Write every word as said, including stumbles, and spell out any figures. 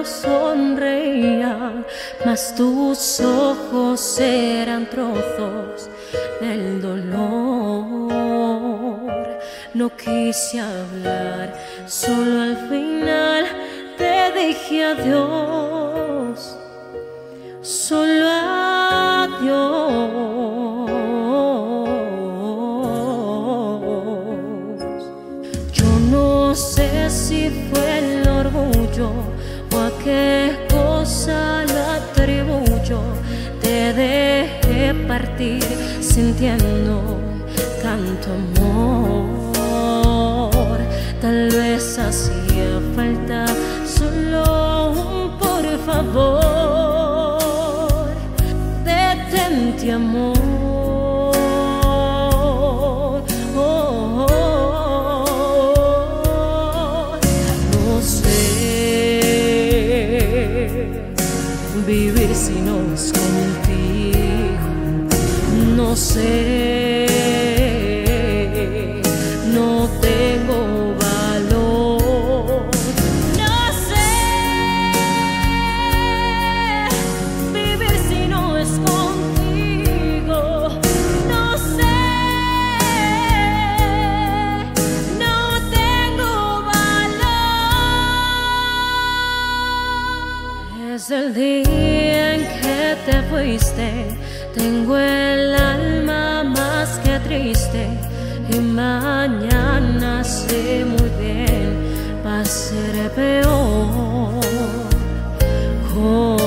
sonreían, mas tus ojos eran trozos del dolor. No quise hablar, solo al final te dije adiós, solo adiós. Yo no sé si fue el orgullo o a qué cosa lo atribuyo. Te dejé partir sintiendo tanto amor. Tal vez hacía falta solo un por favor. Detente, amor. Oh, oh, oh. No sé vivir si no es contigo. No sé, no tengo valor. No sé vivir si no es contigo. No sé, no tengo valor. Desde el día en que te fuiste, tengo el alma más que triste, y mañana sé muy bien va a ser peor. Oh.